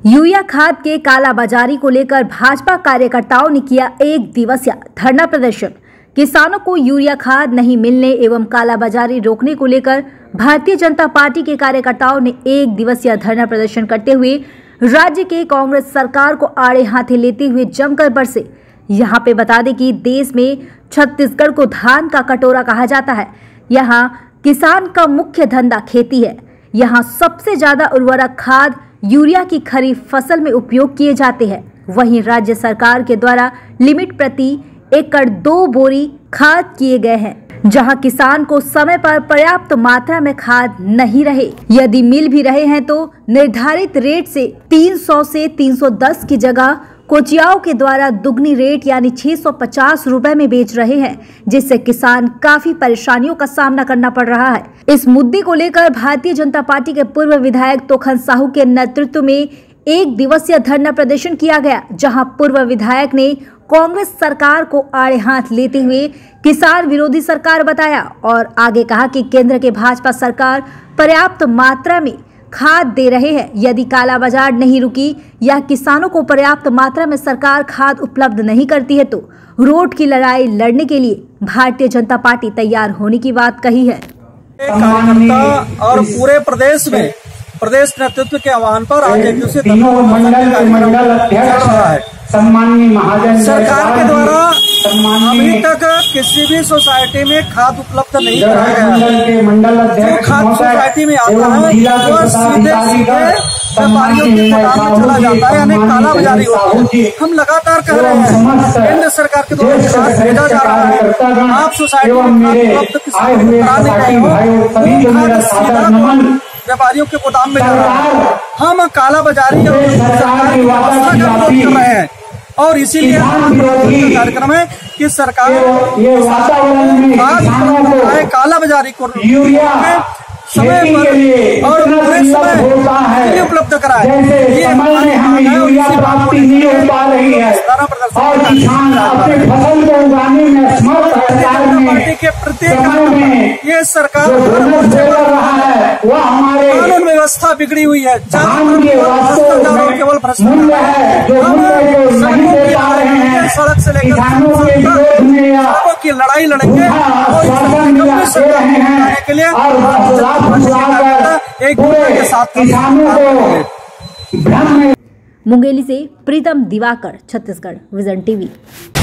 Urea खाद के कालाबाजारी को लेकर भाजपा कार्यकर्ताओं ने किया एक दिवसीय धरना प्रदर्शन। किसानों को यूरिया खाद नहीं मिलने एवं कालाबाजारी रोकने को लेकर भारतीय जनता पार्टी के कार्यकर्ताओं ने एक दिवसीय धरना प्रदर्शन करते हुए राज्य के कांग्रेस सरकार को आड़े हाथे लेते हुए जमकर बरसे। यहां पे बता दें कि देश में छत्तीसगढ़ को धान का कटोरा कहा जाता है। यहां किसान का मुख्य धंधा खेती है। यहां सबसे ज्यादा उर्वरक खाद यूरिया की खरीफ फसल में उपयोग किए जाते हैं। वहीं राज्य सरकार के द्वारा लिमिट प्रति एकड़ 2 बोरी खाद किए गए हैं, जहां किसान को समय पर पर्याप्त मात्रा में खाद नहीं रहे। यदि मिल भी रहे हैं तो निर्धारित रेट से 300 से 310 की जगह कोचियाओं के द्वारा दुगनी रेट यानी 650 रुपए में बेच रहे हैं, जिससे किसान काफी परेशानियों का सामना करना पड़ रहा है। इस मुद्दे को लेकर भारतीय जनता पार्टी के पूर्व विधायक तोखन साहू के नेतृत्व में एक दिवसीय धरना प्रदर्शन किया गया, जहां पूर्व विधायक ने कांग्रेस सरकार को आड़े हाथ लेते हुए किसान विरोधी सरकार बताया और आगे कहा कि केंद्र के भाजपा सरकार पर्याप्त मात्रा में खाद दे रहे हैं। यदि कालाबाजार नहीं रुकी या किसानों को पर्याप्त मात्रा में सरकार खाद उपलब्ध नहीं करती है तो रोड की लड़ाई लड़ने के लिए भारतीय जनता पार्टी तैयार होने की बात कही है। कार्यकर्ता और पूरे प्रदेश में प्रदेश नेतृत्व के आह्वान पर आज एक दूसरे सरकार के द्वारा अभी तक किसी भी सोसाइटी में खाद उपलब्ध नहीं कराया गया। जो खाद सोसाइटी में आता है वो सीधे व्यापारियों के गोदाम में चला जाता है, यानी काला बाजारी होती है। हम लगातार कह रहे हैं केंद्र सरकार के द्वारा खाद भेजा जा रहा है, आप सोसाइटी में खाद उपलब्ध किसी को करा नहीं रहे हो, वो खाद सीधा व्यापारियों के गोदाम में जा रहा है। हम काला बाजारी और सरकार की व्यवस्था का विरोध कर रहे हैं और इसीलिए कार्यक्रम है कि सरकार काला बाजारी को समय पर और पूरे समय उपलब्ध कराए। ये हमारी मांग है और इसी बात को नहीं पा रही है और किसान अपनी फसल को उगाने में असमर्थ है। पार्टी के प्रत्येक में ये सरकार वो हमारे कानून व्यवस्था बिगड़ी हुई है, केवल भ्रष्टाचार। सड़क से लेकर की लड़ाई लड़ेंगे के लिए एक के साथ। मुंगेली से प्रीतम दिवाकर, छत्तीसगढ़ विजन टीवी।